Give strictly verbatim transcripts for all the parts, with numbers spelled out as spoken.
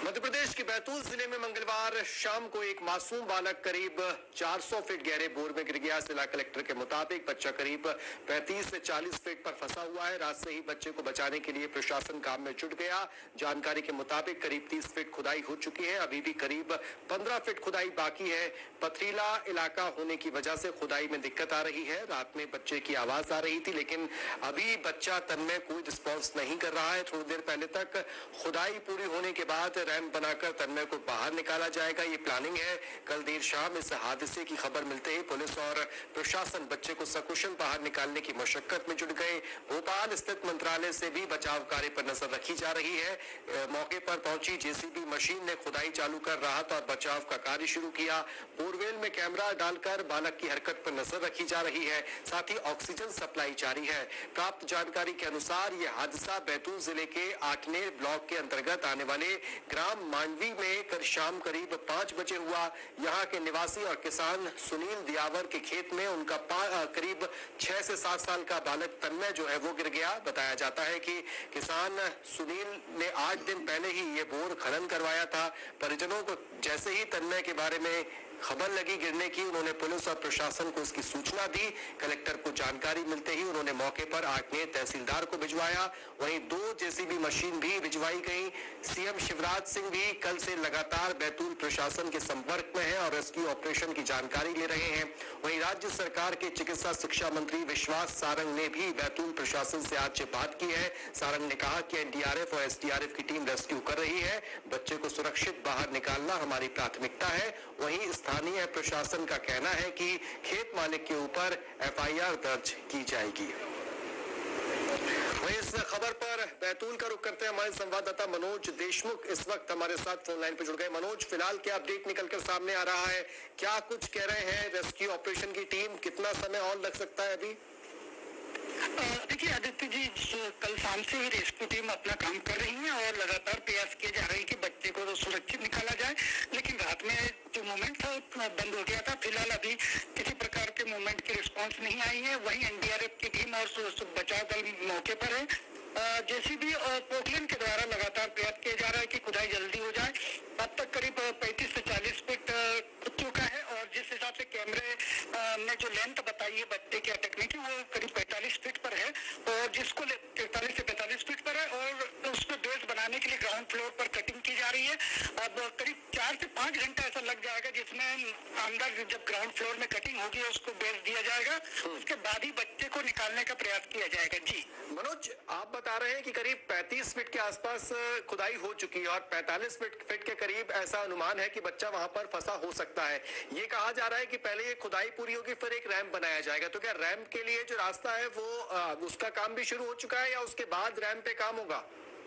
मध्य प्रदेश के बैतूल जिले में मंगलवार शाम को एक मासूम बालक करीब चार सौ फीट गहरे बोर में गिर गया। जिला कलेक्टर के मुताबिक बच्चा करीब पैंतीस से चालीस फीट पर फंसा हुआ है। रात से ही बच्चे को बचाने के लिए प्रशासन काम में जुट गया। जानकारी के मुताबिक करीब तीस फीट खुदाई हो चुकी है, अभी भी करीब पंद्रह फीट खुदाई बाकी है। पथरीला इलाका होने की वजह से खुदाई में दिक्कत आ रही है। रात में बच्चे की आवाज आ रही थी, लेकिन अभी बच्चा तन्मय कोई रिस्पॉन्स नहीं कर रहा है। थोड़ी देर पहले तक खुदाई पूरी होने के बाद रैंप बनाकर तन्मय को बाहर निकाला जाएगा, ये प्लानिंग है। कल देर शाम इस हादसे की खबर मिलते ही पुलिस और प्रशासन बच्चे को सकुशल बाहर निकालने की मशक्कत में जुट गए। भोपाल स्थित मंत्रालय से भी बचाव कार्य पर नजर रखी जा रही है। मौके पर पहुंची जेसीबी मशीन ने खुदाई चालू कर राहत और बचाव का कार्य शुरू किया। बोरवेल में कैमरा डालकर बालक की हरकत पर नजर रखी जा रही है, साथ ही ऑक्सीजन सप्लाई जारी है। प्राप्त जानकारी के अनुसार यह हादसा बैतूल जिले के आठनेर ब्लॉक के अंतर्गत आने वाले ग्राम मांडवी में कल शाम करीब पांच बजे हुआ। यहाँ के निवासी और किसान सुनील दियावर के खेत में उनका करीब छह से सात साल का बालक तन्मय जो है वो गिर गया। बताया जाता है कि किसान सुनील ने आठ दिन पहले ही ये बोर खनन करवाया था। परिजनों को जैसे ही तन्मय के बारे में खबर लगी गिरने की, उन्होंने पुलिस और प्रशासन को इसकी सूचना दी। कलेक्टर को जानकारी मिलते ही उन्होंने मौके पर आठनेर तहसीलदार को भिजवाया। वहीं दो जेसीबी मशीन भी भिजवाई गई। सीएम शिवराज सिंह भी कल से लगातार बैतूल प्रशासन के संपर्क में हैं और रेस्क्यू ऑपरेशन की जानकारी ले रहे हैं। वहीं राज्य सरकार के चिकित्सा शिक्षा मंत्री विश्वास सारंग ने भी बैतूल प्रशासन से आज बात की है। सारंग ने कहा कि एनडीआरएफ और एसडीआरएफ की टीम रेस्क्यू कर रही है। बच्चे को सुरक्षित बाहर निकालना हमारी प्राथमिकता है। वहीं स्थानीय प्रशासन का कहना है कि खेत मालिक के ऊपर एफआईआर दर्ज की जाएगी। वहीं इस खबर पर बैतूल का रुख करते हैं हमारे संवाददाता मनोज देशमुख इस वक्त हमारे साथ फोन लाइन पर जुड़ गए। मनोज, फिलहाल क्या अपडेट निकलकर सामने आ रहा है? क्या कुछ कह रहे हैं रेस्क्यू ऑपरेशन की टीम? कितना समय और लग सकता है अभी? देखिए आदित्य जी, कल शाम से ही रेस्क्यू टीम अपना काम कर रही है और लगातार प्रयास किए जा रहे हैं कि बच्चे को तो सुरक्षित निकाला जाए। लेकिन रात में जो मूवमेंट था बंद हो गया था। फिलहाल अभी किसी प्रकार के मूवमेंट की रिस्पांस नहीं आई है। वहीं एनडीआरएफ की टीम और बचाव दल मौके पर है। जेसीबी और पोकलेन के द्वारा लगातार प्रयास किया जा रहा है कि खुदाई जल्दी हो जाए। अब तक करीब पैंतीस से चालीस फीट खुद चुका है और जिस हिसाब से कैमरे ने जो लेंथ बताई है बच्चे के अटकने की, वो करीब पैंतालीस फीट पर है और जिसको तैतालीस से पैंतालीस फीट पर है और उसको बेस बनाने के लिए ग्राउंड फ्लोर पर कटिंग की जा रही है। अब करीब चार से पांच घंटा ऐसा लग जाएगा, जिसमें अंदर जब ग्राउंड फ्लोर में कटिंग होगी उसको बेस दिया जाएगा, उसके बाद ही बच्चे को निकालने का प्रयास किया जाएगा। जी मनोज, आप बता रहे हैं कि करीब पैंतीस फीट के आसपास खुदाई हो चुकी है और पैंतालीस फीट फीट के करीब ऐसा अनुमान है कि बच्चा वहां पर फंसा हो सकता है। ये कहा जा रहा है कि पहले ये खुदाई पूरी होगी फिर एक रैंप बनाया जाएगा। तो क्या रैंप के लिए जो रास्ता है वो आ, उसका काम भी शुरू हो चुका है या उसके बाद रैंप पे काम होगा?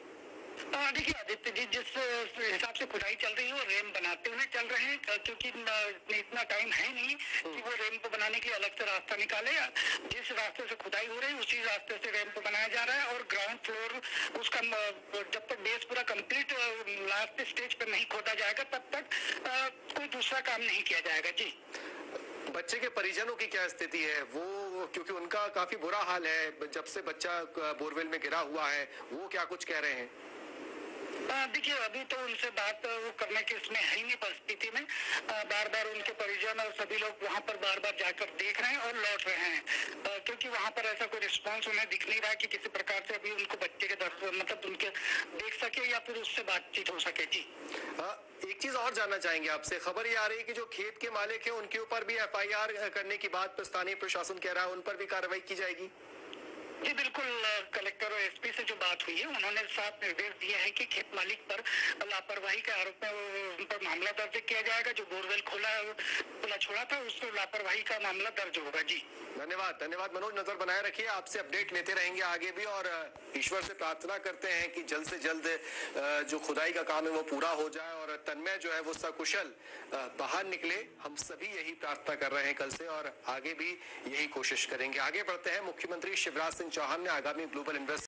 देखिए आदित्य जी, जिस हिसाब से खुदाई चल रही है वो रैंप बनाते हुए चल रहे हैं, क्योंकि इतना टाइम है नहीं कि वो रैंप बनाने के लिए अलग से रास्ता निकाले। जिस रास्ते से खुदाई हो रही है उसी रास्ते से रैंप बनाया जा रहा है और ग्राउंड फ्लोर उसका जब तक बेस पूरा कंप्लीट लास्ट स्टेज पर नहीं खोदा जाएगा तब तक कोई दूसरा काम नहीं किया जाएगा। जी बच्चे के परिजनों की क्या स्थिति है? वो क्योंकि उनका काफी बुरा हाल है जब से बच्चा बोरवेल में गिरा हुआ है, वो क्या कुछ कह रहे हैं? देखिए अभी तो उनसे बात वो करने की इसमें है ही नहीं परिस्थिति में। बार बार उनके परिजन और सभी लोग वहां पर बार बार जाकर देख रहे हैं और लौट रहे हैं, क्योंकि वहां पर ऐसा कोई रिस्पांस उन्हें दिख नहीं रहा कि किसी प्रकार से अभी उनको बच्चे के दर्द मतलब उनके देख सके या फिर उससे बातचीत हो सके। जी आ, एक चीज और जानना चाहेंगे आपसे। खबर ये आ रही है कि जो खेत के मालिक है उनके ऊपर भी एफआईआर करने की बात स्थानीय प्रशासन कह रहा है, उन पर भी कार्रवाई की जाएगी? जी बिल्कुल, कलेक्टर और एसपी से जो बात हुई है उन्होंने साफ निर्देश दिया है कि खेत मालिक पर लापरवाही के आरोप में उन पर मामला दर्ज किया जाएगा। जो बोरवेल खोला खुला छोड़ा था उस लापरवाही का मामला दर्ज होगा। जी धन्यवाद धन्यवाद मनोज, नजर बनाए रखिए, आपसे अपडेट लेते रहेंगे आगे भी और ईश्वर से प्रार्थना करते हैं कि जल्द से जल्द जो खुदाई का काम है वो पूरा हो जाए और तन्मय जो है वो सकुशल बाहर निकले। हम सभी यही प्रार्थना कर रहे हैं कल से और आगे भी यही कोशिश करेंगे। आगे बढ़ते हैं। मुख्यमंत्री शिवराज सिंह चौहान ने आगामी ग्लोबल इन्वेस्ट